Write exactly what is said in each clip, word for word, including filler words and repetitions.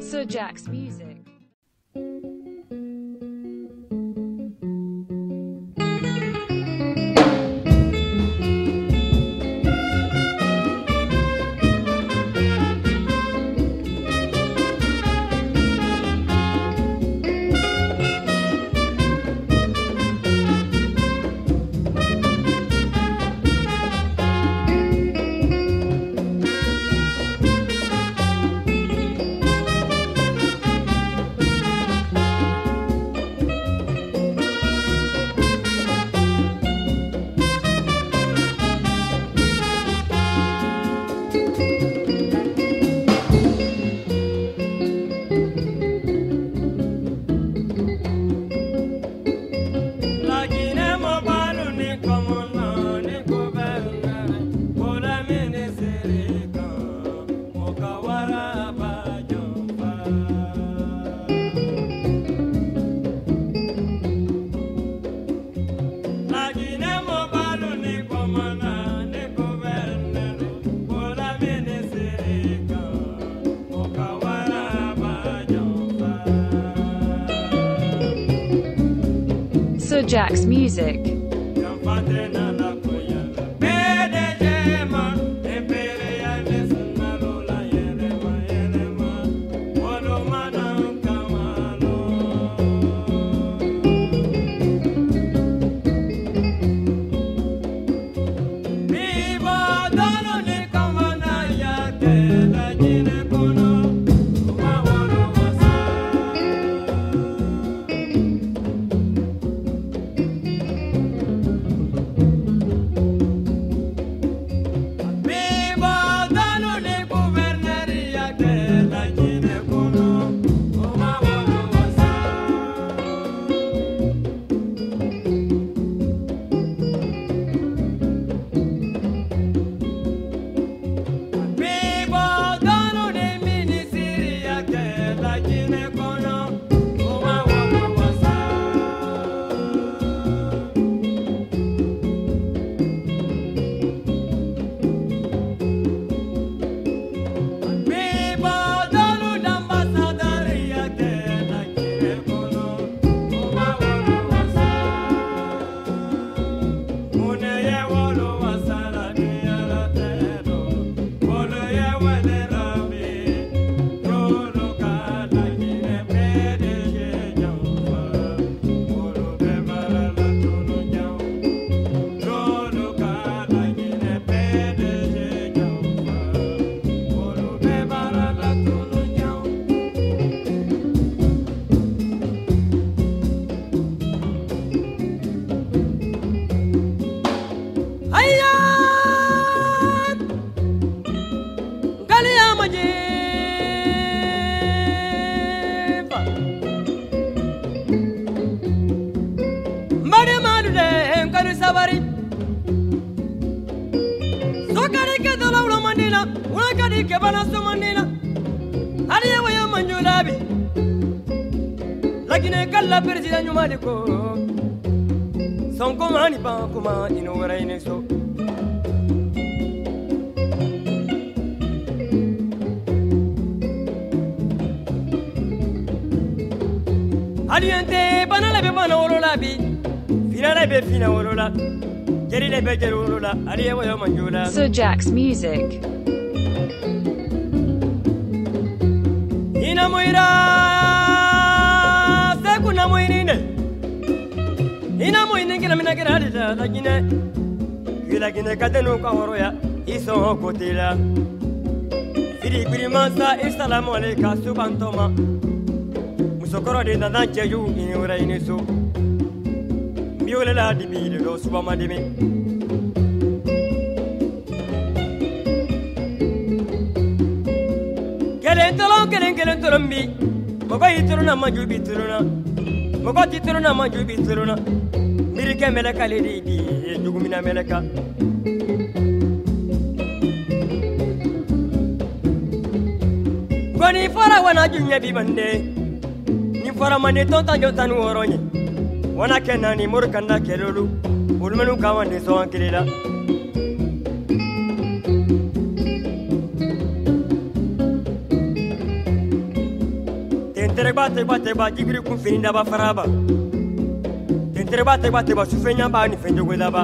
Sir Jack's music. Sir Jack's music. La persida nyuma de ko son kuma ni ba kuma ino wara ine so aliente banala be bana worola bi finala be fina worola jeri le be jeri worola aliye wayo manjula. Sir Jack's music. Ina moira kuna moinine ina moinine kina mina kira da da gine gila gine kadenu ka horoya iso kotila firi firi mansa assalamu alayka subantoma musokoro de da jeju ini ora ini so biole la dibi de do suba madimi kelen tolon kelen kelen tolombi mogo yituruna majubi turuna mogo tituruna majubi turuna mirike meleka lidi di jugumina meleka goni fara wana junya bi bande ni fara mane tonta jotanu woronye wana kenani murkanda kelolu ulmenu kawande so ankirila tentere bate bate ba jibiri kun fini daba faraba tentere bate bate ba sufenya ba ni fenjo gwedaba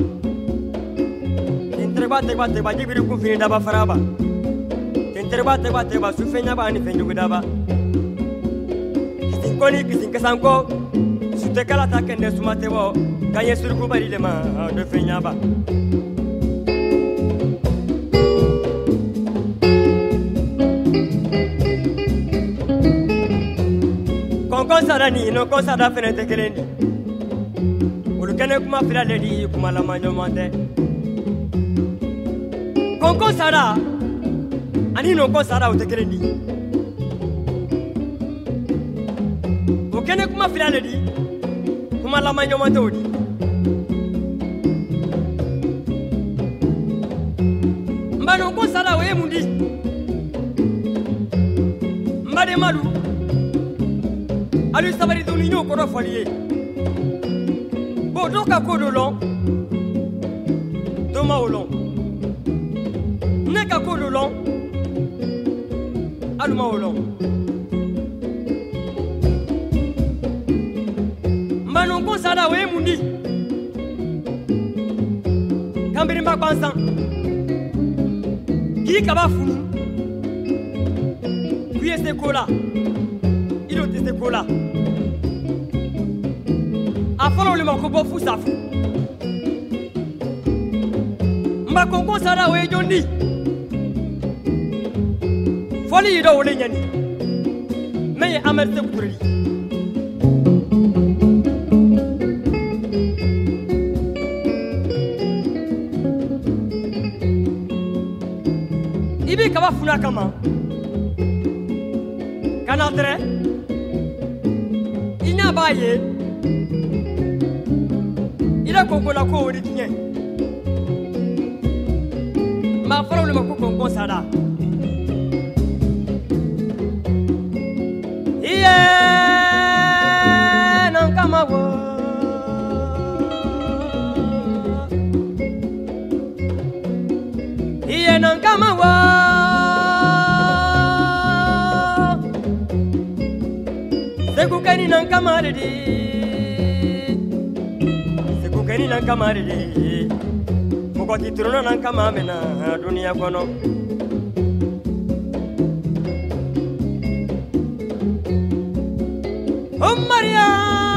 tentere bate bate ba jibiri kun fini daba faraba tentere bate bate ba sufenya ba ni fenjo gwedaba kisin koni kisin kasanko sute kala ta kende sumate bo kanye surku bari le ma do fenya ba kon sada ni no kon sada fene te kelendi ulu kene kuma fila ledi kuma la manyo mande kon kon sada ani no kon sada te kelendi o kene kuma fila ledi kuma la manyo mande odi mbano kon sada we mundi mbade malu alu sabari duni nyo ko rafaliye bo doka ko dolon to maulon neka ko dolon alu maulon mbano ko sada we mundi kambiri mbakwansan ki kabafunu kuye se kola ilo te se kola afalo le makobo fu safu mba kongo sara we jondi foli yido wole nyani meye amerte kuturi ibi kaba funa kama kanatre inya baye ila kongo la ko wori tinye ma falo le mako kongo sada iye nan kama wo iye nan kama wo segu kani nan kama de keni nan kamari de moko titrona nan kama mena dunia kono oh Maria